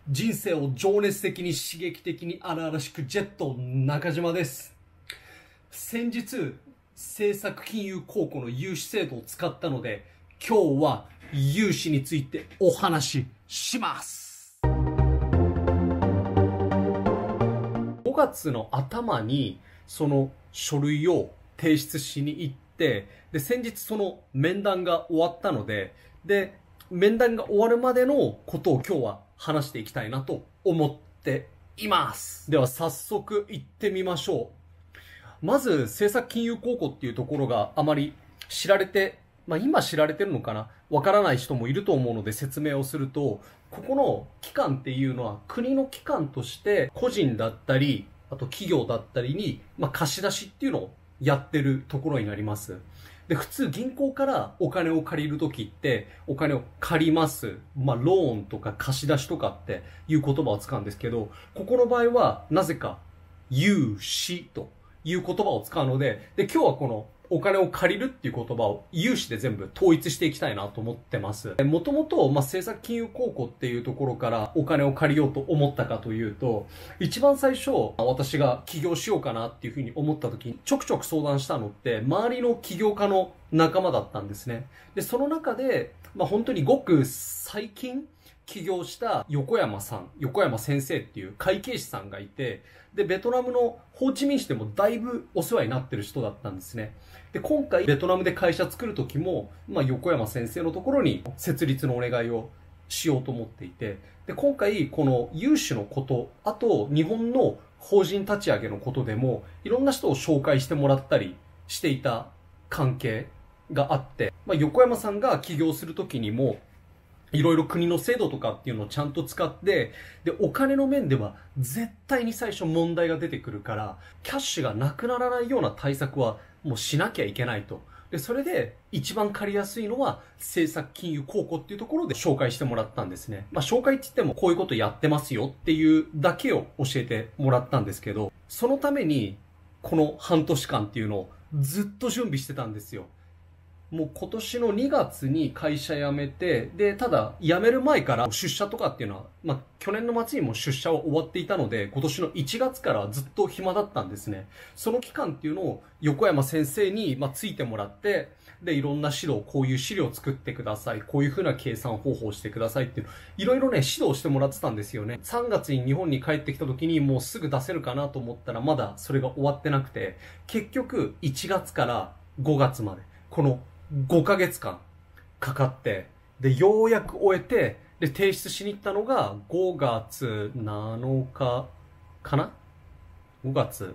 人生を情熱的に刺激的に荒々しくジェット中島です。先日、政策金融公庫の融資制度を使ったので、今日は融資についてお話しします。5月の頭にその書類を提出しに行って、で、先日その面談が終わったので、面談が終わるまでのことを今日は話していきたいなと思っています。では早速行ってみましょう。まず、政策金融公庫っていうところがあまり知られて、今知られてるのかな、わからない人もいると思うので説明をすると、ここの機関っていうのは国の機関として個人だったり、あと企業だったりに、貸し出しっていうのをやってるところになります。で、普通銀行からお金を借りるときって、お金を借ります。ローンとか貸し出しとかっていう言葉を使うんですけど、ここの場合はなぜか融資という言葉を使うので、今日はこのお金を借りるっていう言葉を融資で全部統一していきたいなと思ってます。もともと、政策金融公庫っていうところからお金を借りようと思ったかというと、一番最初、私が起業しようかなっていうふうに思った時に、ちょくちょく相談したのって、周りの起業家の仲間だったんですね。で、その中で、本当にごく最近、起業した横山先生っていう会計士さんがいて、で、ベトナムのホーチミン市でもだいぶお世話になってる人だったんですね。で、今回ベトナムで会社作る時も、横山先生のところに設立のお願いをしようと思っていて、で、今回この融資のこと、あと日本の法人立ち上げのことでも、いろんな人を紹介してもらったりしていた関係があって、横山さんが起業する時にも、いろいろ国の制度とかっていうのをちゃんと使って、で、お金の面では絶対に最初問題が出てくるから、キャッシュがなくならないような対策はもうしなきゃいけないと。で、それで一番借りやすいのは政策金融公庫っていうところで紹介してもらったんですね。紹介って言ってもこういうことやってますよっていうだけを教えてもらったんですけど、そのためにこの半年間っていうのをずっと準備してたんですよ。もう今年の2月に会社辞めて、で、ただ辞める前から出社とかっていうのは、去年の末にも出社は終わっていたので、今年の1月からずっと暇だったんですね。その期間っていうのを横山先生についてもらって、で、いろんな指導、こういう資料を作ってください。こういうふうな計算方法をしてくださいっていう、いろいろね、指導してもらってたんですよね。3月に日本に帰ってきた時にもうすぐ出せるかなと思ったら、まだそれが終わってなくて、結局1月から5月まで、この5ヶ月間かかって、で、ようやく終えて、で、提出しに行ったのが5月7日かな ?5 月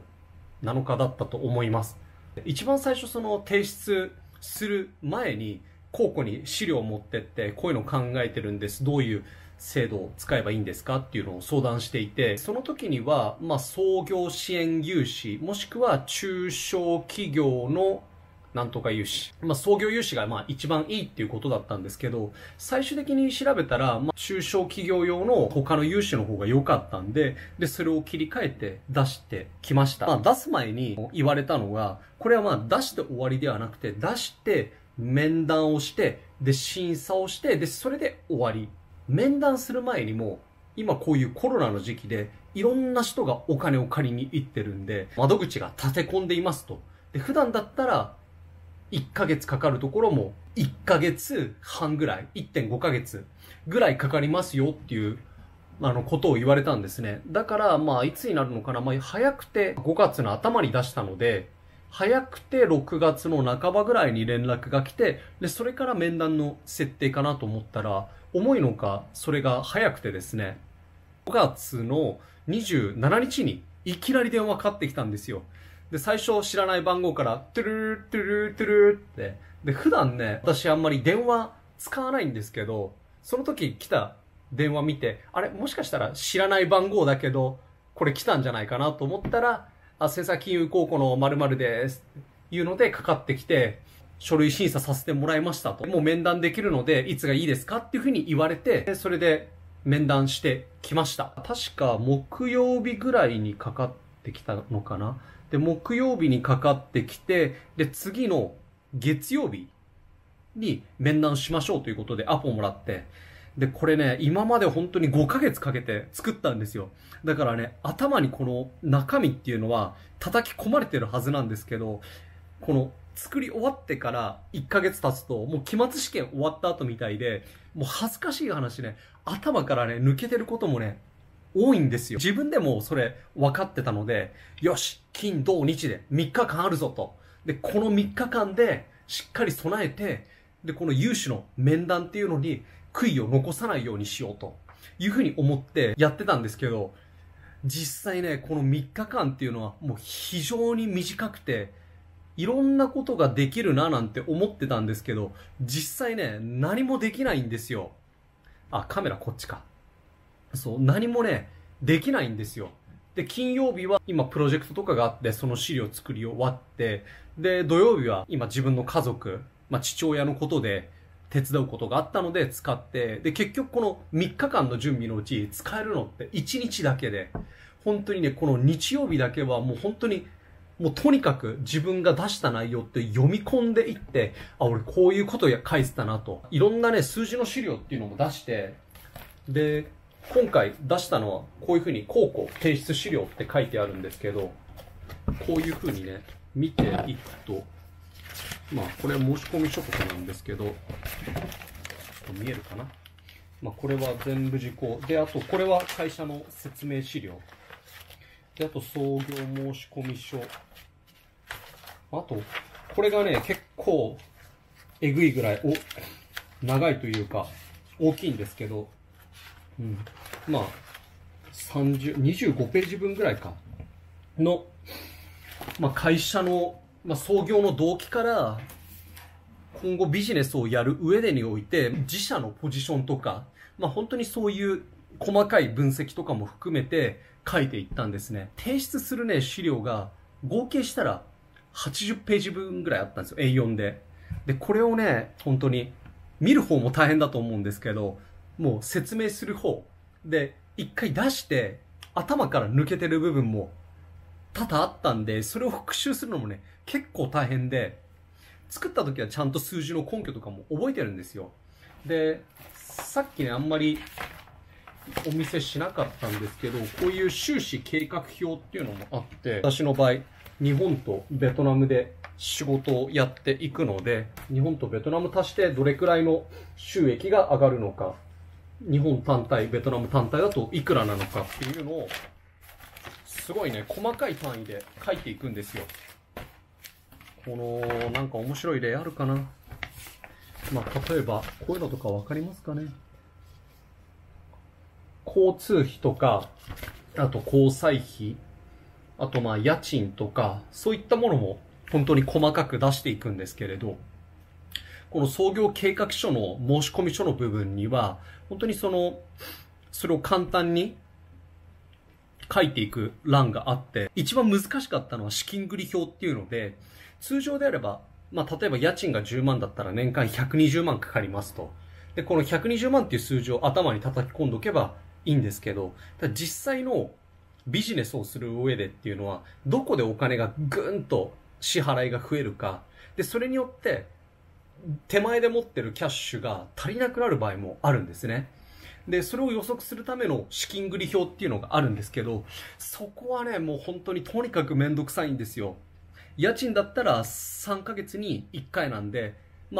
7日だったと思います。一番最初その提出する前に、公庫に資料を持ってって、こういうのを考えてるんです。どういう制度を使えばいいんですかっていうのを相談していて、その時には、創業支援融資、もしくは中小企業のなんとか融資。創業融資が一番いいっていうことだったんですけど、最終的に調べたら、中小企業用の他の融資の方が良かったんで、それを切り替えて出してきました。出す前に言われたのが、これは出して終わりではなくて、出して面談をして、で、審査をして、それで終わり。面談する前にも、今こういうコロナの時期で、いろんな人がお金を借りに行ってるんで、窓口が立て込んでいますと。で、普段だったら、1ヶ月かかるところも1ヶ月半ぐらい、1.5 ヶ月ぐらいかかりますよっていうことを言われたんですね。だからいつになるのかな、早くて5月の頭に出したので、早くて6月の半ばぐらいに連絡が来て、で、それから面談の設定かなと思ったら、思いのかそれが早くてですね、5月の27日にいきなり電話かかってきたんですよ。で、最初知らない番号から、トゥルートゥルートゥルーって。で、普段ね、私あんまり電話使わないんですけど、その時来た電話見て、あれもしかしたら知らない番号だけど、これ来たんじゃないかなと思ったら、政策金融公庫の〇〇ですっていうのでかかってきて、書類審査させてもらいましたと。もう面談できるので、いつがいいですかっていうふうに言われて、それで面談してきました。確か木曜日ぐらいにかかってきたのかな。で、木曜日にかかってきて、で、次の月曜日に面談しましょうということでアポをもらって、 で、これね、今まで本当に5ヶ月かけて作ったんですよ。だからね、頭にこの中身っていうのは叩き込まれてるはずなんですけど、この作り終わってから1ヶ月経つと、もう期末試験終わった後みたいで、もう恥ずかしい話ね、頭からね、抜けてることもね、多いんですよ。自分でもそれ分かってたので、よし、金、土、日で3日間あるぞと。で、この3日間でしっかり備えて、で、この有志の面談っていうのに悔いを残さないようにしようというふうに思ってやってたんですけど、実際ね、この3日間っていうのはもう非常に短くて、いろんなことができるななんて思ってたんですけど、実際ね、何もできないんですよ。あ、カメラこっちか。そう、何もね、できないんですよ。で、金曜日は今プロジェクトとかがあって、その資料作り終わって、で、土曜日は今自分の家族、父親のことで手伝うことがあったので使って、で、結局この3日間の準備のうち使えるのって1日だけで、本当にね、この日曜日だけはもう本当にもうとにかく自分が出した内容って読み込んでいって、あ、俺こういうこと書いてたなと。いろんなね、数字の資料っていうのも出して、で、今回出したのはこういうふうに項庫提出資料って書いてあるんですけど、こういうふうにね、見ていくと、これは申し込み書とかなんですけど、ちょっと見えるかな。これは全部事項。で、あとこれは会社の説明資料。で、あと創業申し込み書。あと、これがね、結構、えぐいぐらい、長いというか、大きいんですけど、25ページ分ぐらいか。の、会社の、創業の動機から、今後ビジネスをやる上でにおいて、自社のポジションとか、本当にそういう細かい分析とかも含めて書いていったんですね。提出するね、資料が合計したら80ページ分ぐらいあったんですよ。A4 で。で、これをね、本当に見る方も大変だと思うんですけど、もう説明する方で一回出して頭から抜けてる部分も多々あったんで、それを復習するのもね、結構大変で、作った時はちゃんと数字の根拠とかも覚えてるんですよ。で、さっきね、あんまりお見せしなかったんですけど、こういう収支計画表っていうのもあって、私の場合、日本とベトナムで仕事をやっていくので、日本とベトナム足してどれくらいの収益が上がるのか、日本単体、ベトナム単体だといくらなのかっていうのを、すごいね、細かい単位で書いていくんですよ。この、なんか面白い例あるかな。例えば、こういうのとかわかりますかね。交通費とか、あと交際費、あと家賃とか、そういったものも本当に細かく出していくんですけれど、この創業計画書の申し込み書の部分には、本当にそれを簡単に書いていく欄があって、一番難しかったのは資金繰り表っていうので、通常であれば、例えば家賃が10万だったら年間120万かかりますと。で、この120万っていう数字を頭に叩き込んでおけばいいんですけど、実際のビジネスをする上でっていうのは、どこでお金がぐーんと支払いが増えるか、で、それによって手前で持ってるキャッシュが足りなくなる場合もあるんですね。で、それを予測するための資金繰り表っていうのがあるんですけど、そこはね、もう本当にとにかくめんどくさいんですよ。家賃だったら3ヶ月に1回なんで、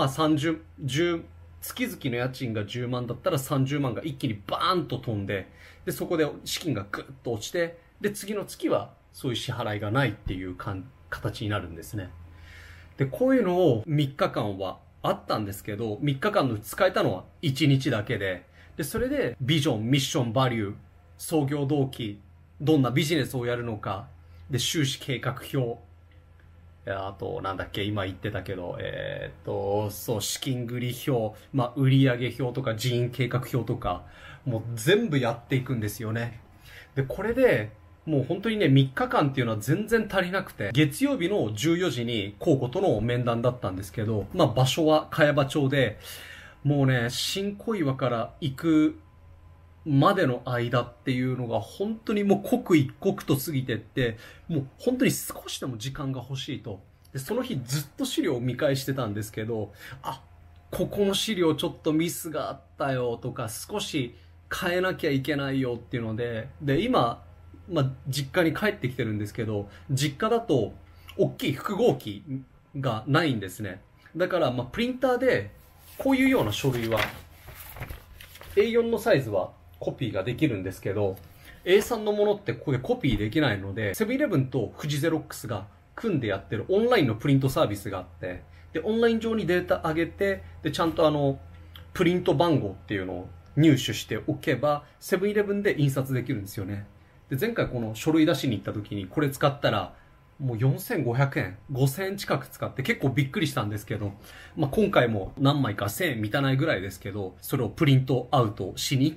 月々の家賃が10万だったら30万が一気にバーンと飛んで、で、そこで資金がグッと落ちて、で、次の月はそういう支払いがないっていう形になるんですね。で、こういうのを3日間はあったんですけど、3日間の使えたのは1日だけで、で、それでビジョン、ミッション、バリュー、創業動機、どんなビジネスをやるのか、で、収支計画表、あと、なんだっけ、今言ってたけど、そう、資金繰り表、売上表とか人員計画表とか、もう全部やっていくんですよね。で、これで、もう本当にね、3日間っていうのは全然足りなくて、月曜日の14時に候補との面談だったんですけど、場所は茅場町で、もうね、新小岩から行くまでの間っていうのが本当にもう刻一刻と過ぎてって、もう本当に少しでも時間が欲しいと。で、その日ずっと資料を見返してたんですけど、 ここの資料ちょっとミスがあったよとか、少し変えなきゃいけないよっていうので、今、実家に帰ってきてるんですけど、実家だと、大きい複合機がないんですね。だから、プリンターで、こういうような書類は、A4 のサイズはコピーができるんですけど、A3 のものってここでコピーできないので、セブンイレブンとフジゼロックスが組んでやってるオンラインのプリントサービスがあって、で、オンライン上にデータ上げて、で、ちゃんとプリント番号っていうのを入手しておけば、セブンイレブンで印刷できるんですよね。で、前回この書類出しに行った時にこれ使ったら、もう4500円、5000円近く使って結構びっくりしたんですけど、今回も何枚か1000円満たないぐらいですけど、それをプリントアウトしに行って、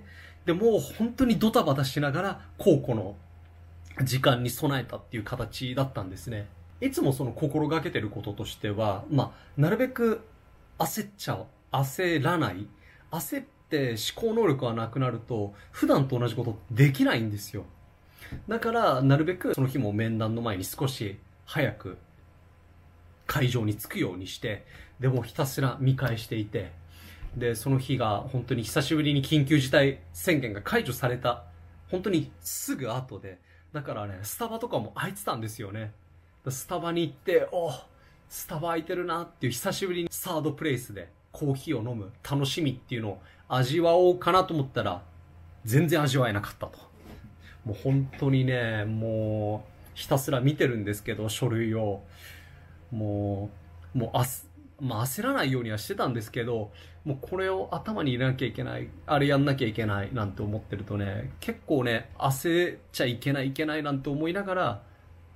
で、もう本当にドタバタしながら、考古の時間に備えたっていう形だったんですね。いつもその心がけてることとしては、なるべく焦らない。焦って思考能力がなくなると、普段と同じことできないんですよ。だから、なるべくその日も面談の前に少し早く会場に着くようにして、でもひたすら見返していて、で、その日が本当に久しぶりに緊急事態宣言が解除された、本当にすぐ後で、だからね、スタバとかも空いてたんですよね。スタバに行って、スタバ空いてるなっていう久しぶりにサードプレイスでコーヒーを飲む楽しみっていうのを味わおうかなと思ったら、全然味わえなかったと。もう本当にね、もうひたすら見てるんですけど、書類を。もう焦らないようにはしてたんですけど、もうこれを頭に入れなきゃいけない、あれやんなきゃいけないなんて思ってるとね、結構ね、焦っちゃいけないなんて思いながら、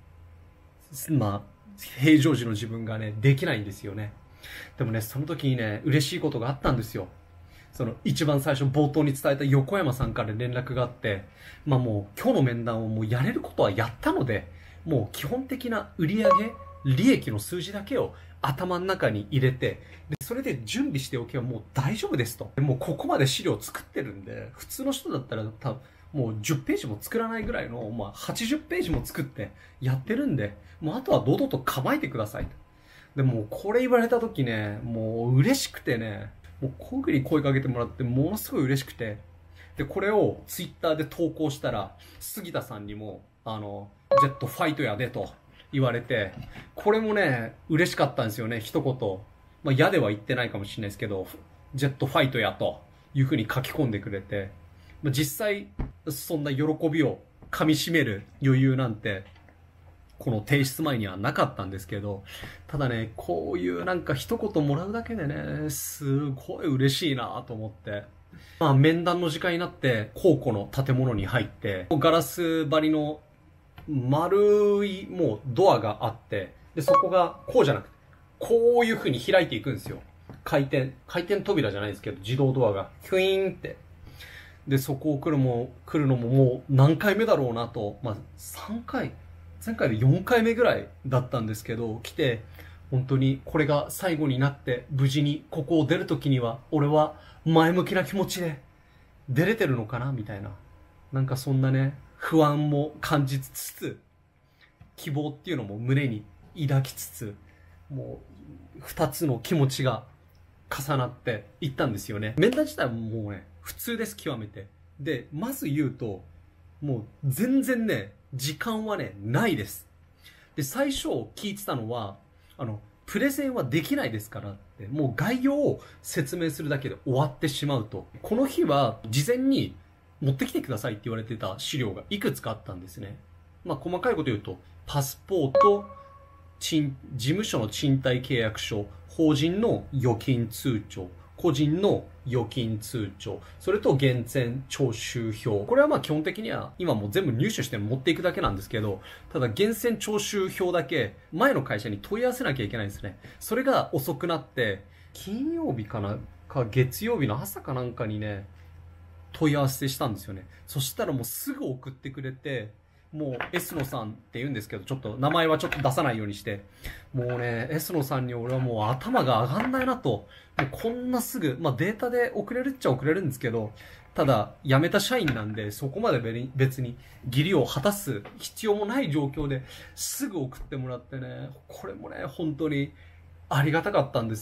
平常時の自分がね、できないんですよね。でもね、その時にね、嬉しいことがあったんですよ。その一番最初冒頭に伝えた横山さんから連絡があって、もう今日の面談をもうやれることはやったので、もう基本的な売上利益の数字だけを頭の中に入れて、でそれで準備しておけばもう大丈夫ですと。もうここまで資料を作ってるんで、普通の人だったら多分もう10ページも作らないぐらいの、80ページも作ってやってるんで、もうあとは堂々と構えてくださいと。でもうこれ言われた時ね、もう嬉しくてね、もうこういう風に声かけてもらってものすごい嬉しくて、で、これをツイッターで投稿したら、杉田さんにも、ジェットファイトやでと言われて、これもね、嬉しかったんですよね、一言。嫌では言ってないかもしれないですけど、ジェットファイトやという風に書き込んでくれて、実際、そんな喜びを噛み締める余裕なんて、この提出前にはなかったんですけど、ただね、こういうなんか一言もらうだけでね、すごい嬉しいなと思って。面談の時間になって、皇居の建物に入って、ガラス張りの丸いもうドアがあって、で、そこがこうじゃなくて、こういう風に開いていくんですよ。回転扉じゃないですけど、自動ドアが、ヒュイーンって。で、そこを来るのももう何回目だろうなと、3回、前回で4回目ぐらいだったんですけど、来て、本当にこれが最後になって、無事にここを出るときには、俺は前向きな気持ちで出れてるのかなみたいな。なんかそんなね、不安も感じつつ、希望っていうのも胸に抱きつつ、もう2つの気持ちが重なっていったんですよね。面談自体ももうね、普通です、極めて。で、まず言うと、もう全然ね、時間はね、ないです。で、最初聞いてたのは、プレゼンはできないですからって、もう概要を説明するだけで終わってしまうと。この日は事前に持ってきてくださいって言われてた資料がいくつかあったんですね。細かいこと言うと、パスポート、事務所の賃貸契約書、法人の預金通帳、個人の預金通帳、それと源泉徴収票。これは基本的には今もう全部入手して持っていくだけなんですけど、ただ源泉徴収票だけ前の会社に問い合わせなきゃいけないんですね。それが遅くなって、金曜日か月曜日の朝かなんかにね、問い合わせしたんですよね。そしたらもうすぐ送ってくれて、もう S 野さんって言うんですけど、ちょっと名前はちょっと出さないようにして、もうね、S 野さんに俺はもう頭が上がんないなと。もうこんなすぐ、データで送れるっちゃ送れるんですけど、ただ辞めた社員なんで、そこまで別に義理を果たす必要もない状況ですぐ送ってもらってね、これもね、本当にありがたかったんですよ。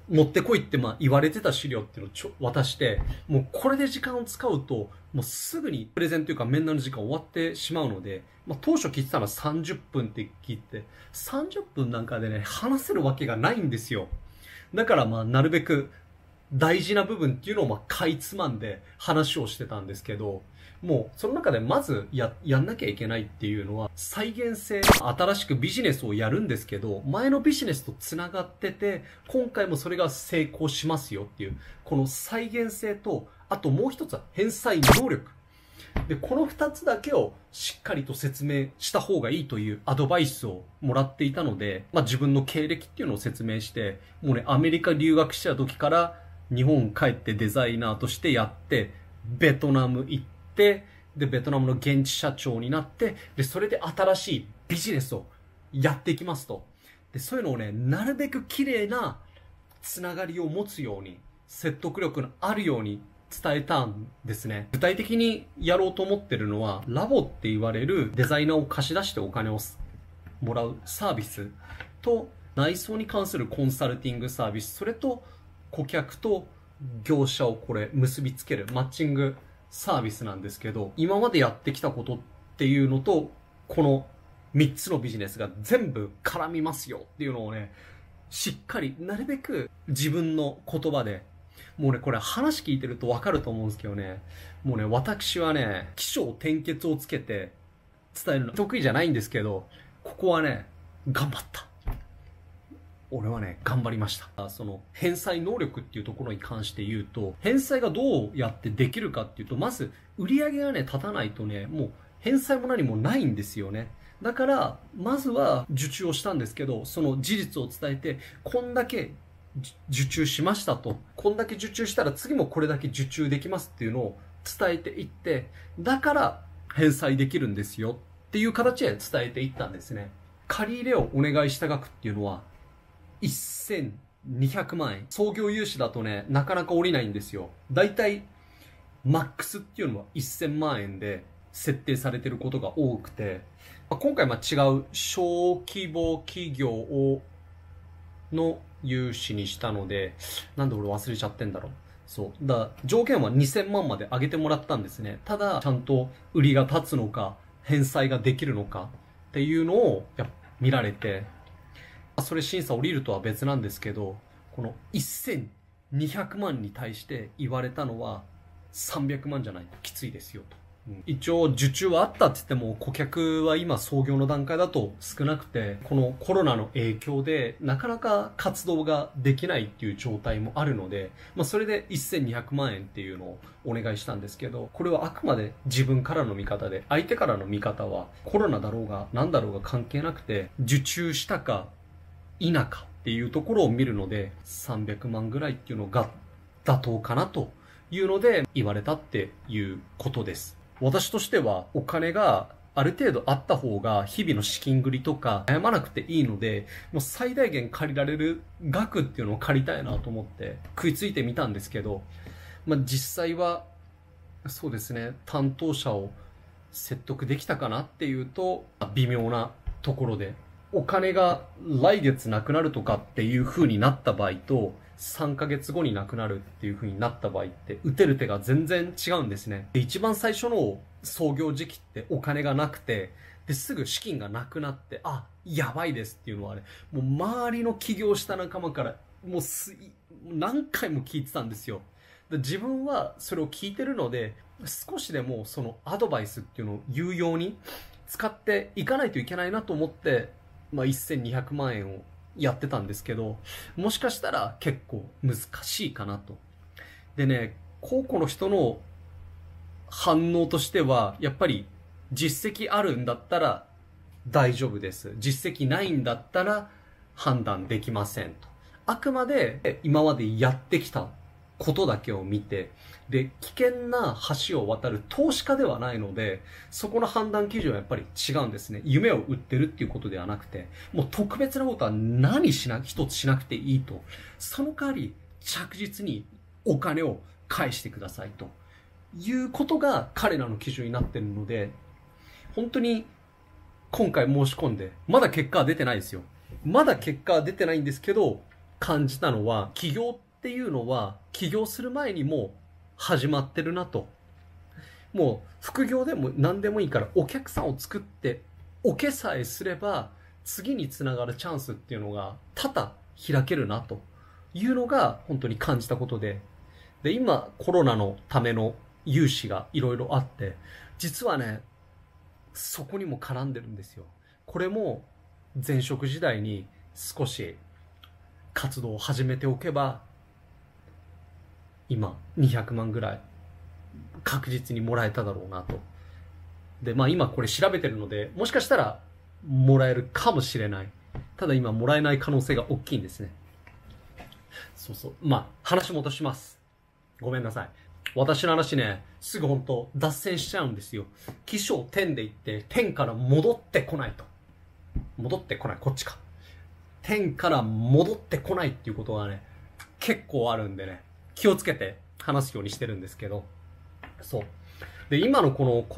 持ってこいって言われてた資料っていうのを渡して、もうこれで時間を使うと、もうすぐにプレゼンというか面談の時間終わってしまうので、当初聞いてたのは30分って聞いて、30分なんかでね、話せるわけがないんですよ。だからなるべく大事な部分っていうのをかいつまんで話をしてたんですけど、もうその中でまずやんなきゃいけないっていうのは再現性、新しくビジネスをやるんですけど、前のビジネスとつながってて、今回もそれが成功しますよっていう、この再現性と、あともう一つは返済能力。で、この二つだけをしっかりと説明した方がいいというアドバイスをもらっていたので、自分の経歴っていうのを説明して、もうね、アメリカ留学した時から日本帰ってデザイナーとしてやって、ベトナム行って、で、ベトナムの現地社長になって、で、それで新しいビジネスをやっていきますと。で、そういうのをね、なるべく綺麗なつながりを持つように、説得力のあるように伝えたんですね。具体的にやろうと思ってるのは、ラボって言われるデザイナーを貸し出してお金をもらうサービスと、内装に関するコンサルティングサービス、それと顧客と業者を結びつけるマッチングサービスなんですけど、今までやってきたことっていうのと、この3つのビジネスが全部絡みますよっていうのをね、しっかり、なるべく自分の言葉で、もうね、これ話聞いてるとわかると思うんですけどね、もうね、私はね、起承転結をつけて伝えるの得意じゃないんですけど、ここはね、頑張った。俺はね、頑張りました。その、返済能力っていうところに関して言うと、返済がどうやってできるかっていうと、まず、売り上げがね、立たないとね、もう、返済も何もないんですよね。だから、まずは、受注をしたんですけど、その事実を伝えて、こんだけ受注しましたと。こんだけ受注したら次もこれだけ受注できますっていうのを伝えていって、だから返済できるんですよっていう形で伝えていったんですね。借り入れをお願いした額っていうのは、1200万円。創業融資だとね、なかなか降りないんですよ。だいたい、マックスっていうのは1000万円で設定されてることが多くて、今回違う小規模企業の融資にしたので、なんで俺忘れちゃってんだろう。そう。条件は2000万まで上げてもらったんですね。ただ、ちゃんと売りが立つのか、返済ができるのかっていうのを見られて、それ審査降りるとは別なんですけど、この1200万に対して言われたのは300万じゃないときついですよと。一応受注はあったって言っても顧客は今創業の段階だと少なくて、このコロナの影響でなかなか活動ができないっていう状態もあるので、それで1200万円っていうのをお願いしたんですけど、これはあくまで自分からの見方で、相手からの見方はコロナだろうが何だろうが関係なくて、受注したか否かっていうところを見るので、300万ぐらいっていうのが妥当かなというので言われたっていうことです。私としてはお金がある程度あった方が日々の資金繰りとか悩まなくていいので、もう最大限借りられる額っていうのを借りたいなと思って食いついてみたんですけど、実際はそうですね、担当者を説得できたかなっていうと微妙なところで、お金が来月なくなるとかっていう風になった場合と、3ヶ月後になくなるっていう風になった場合って、打てる手が全然違うんですね。で、一番最初の創業時期ってお金がなくて、で、すぐ資金がなくなって、やばいですっていうのはね、もう周りの起業した仲間から、何回も聞いてたんですよ。で、自分はそれを聞いてるので、少しでもそのアドバイスっていうのを有用に使っていかないといけないなと思って、1200万円をやってたんですけど、もしかしたら結構難しいかなと。でね、高校の人の反応としては、やっぱり実績あるんだったら大丈夫です。実績ないんだったら判断できませんと。あくまで今までやってきたことだけを見て、で、危険な橋を渡る投資家ではないので、そこの判断基準はやっぱり違うんですね。夢を売ってるっていうことではなくて、もう特別なことは一つしなくていいと。その代わり、着実にお金を返してくださいということが彼らの基準になっているので、本当に今回申し込んで、まだ結果は出てないですよ。まだ結果は出てないんですけど、 感じたのは、起業っていうのは、起業する前にもう始まってるなと。もう副業でも何でもいいからお客さんを作っておけさえすれば次につながるチャンスっていうのが多々開けるなというのが本当に感じたことで、今コロナのための融資がいろいろあって、実はね、そこにも絡んでるんですよ。これも前職時代に少し活動を始めておけば今200万ぐらい確実にもらえただろうなと。で、今これ調べてるので、もしかしたらもらえるかもしれない。ただ今もらえない可能性が大きいんですね。そうそう。話戻します。ごめんなさい。私の話ね、すぐ本当脱線しちゃうんですよ。起承転で行って、転から戻ってこないと。戻ってこない、こっちか。転から戻ってこないっていうことがね、結構あるんでね、気をつけて話すようにしてるんですけど、そう。で、今のこの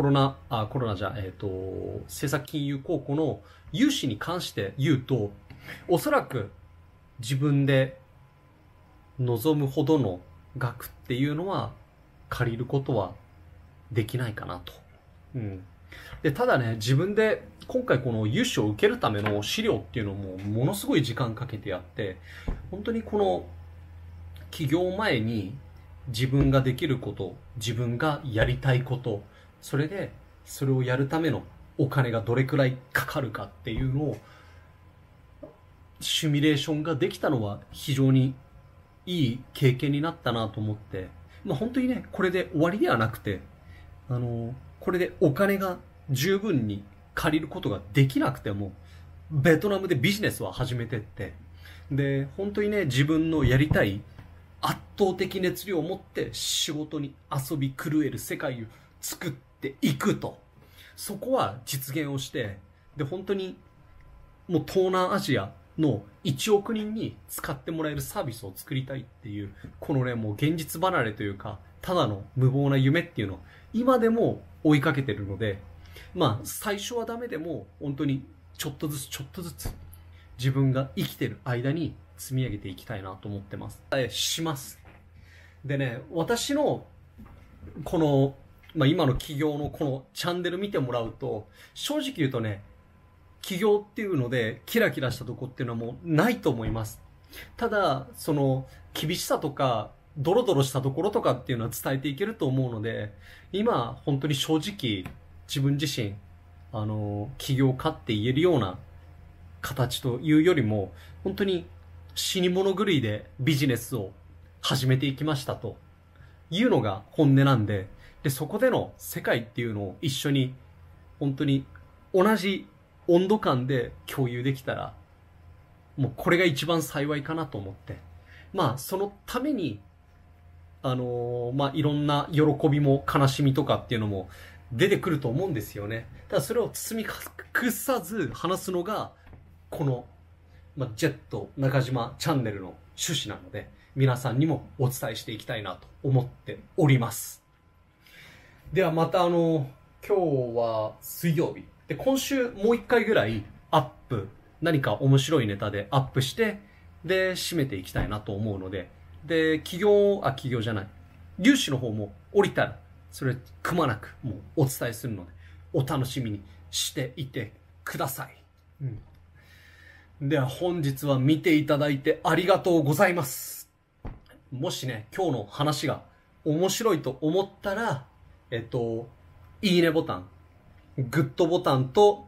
政策金融公庫の融資に関して言うと、おそらく自分で望むほどの額っていうのは借りることはできないかなと。で、ただね、自分で今回この融資を受けるための資料っていうのもものすごい時間かけてやって、本当にこの起業前に自分ができること、自分がやりたいこと、それでそれをやるためのお金がどれくらいかかるかっていうのをシミュレーションができたのは非常にいい経験になったなと思って、本当にね、これで終わりではなくて、これでお金が十分に借りることができなくても、ベトナムでビジネスは始めてって、で、本当にね、自分のやりたい圧倒的熱量を持って仕事に遊び狂える世界を作っていくと。そこは実現をして、で、本当にもう東南アジアの1億人に使ってもらえるサービスを作りたいっていう、このね、もう現実離れというか、ただの無謀な夢っていうのを今でも追いかけてるので、最初はダメでも本当にちょっとずつ自分が生きてる間に積み上げていきたいなと思ってます。します。でね、私のこの、今の起業のこのチャンネル見てもらうと、正直言うとね、起業っていうのでキラキラしたとこっていうのはもうないと思います。ただ、その厳しさとかドロドロしたところとかっていうのは伝えていけると思うので、今本当に正直自分自身起業家って言えるような形というよりも、本当に死に物狂いでビジネスを始めていきましたというのが本音なんで、そこでの世界っていうのを一緒に本当に同じ温度感で共有できたら、もうこれが一番幸いかなと思って、そのためにいろんな喜びも悲しみとかっていうのも出てくると思うんですよね。ただそれを包み隠さず話すのがこの、ジェット中島チャンネルの趣旨なので、皆さんにもお伝えしていきたいなと思っております。ではまた今日は水曜日で、今週もう一回ぐらい何か面白いネタでアップして、で締めていきたいなと思うので、で起業じゃない、融資の方も降りたらそれくまなくもうお伝えするので、お楽しみにしていてください。では本日は見ていただいてありがとうございます。もしね、今日の話が面白いと思ったら、いいねボタン、グッドボタンと、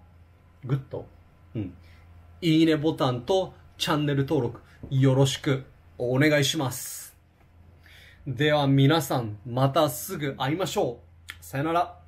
いいねボタンとチャンネル登録よろしくお願いします。では皆さん、またすぐ会いましょう。さよなら。